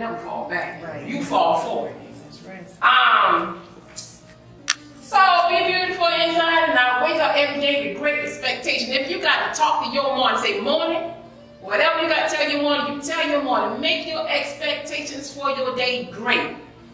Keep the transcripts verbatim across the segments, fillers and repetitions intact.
never fall back. Right. You fall forward. That's right. Um, so be beautiful inside and out. Wake up every day with great expectation. If you got to talk to your morning, say morning, whatever you got to tell your morning, you tell your morning. Make your expectations for your day great.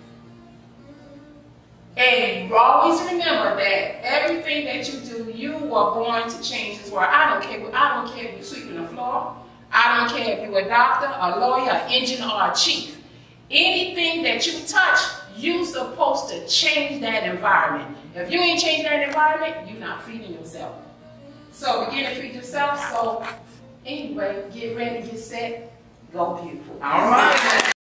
And always remember that everything that you do, you were born to change this world. I don't care. I don't care if you're sweeping the floor. I don't care if you're a doctor, a lawyer, an engineer, or a chief. Anything that you touch, you're supposed to change that environment. If you ain't changing that environment, you're not feeding yourself. So begin to feed yourself. So anyway, get ready, get set, go beautiful. All right.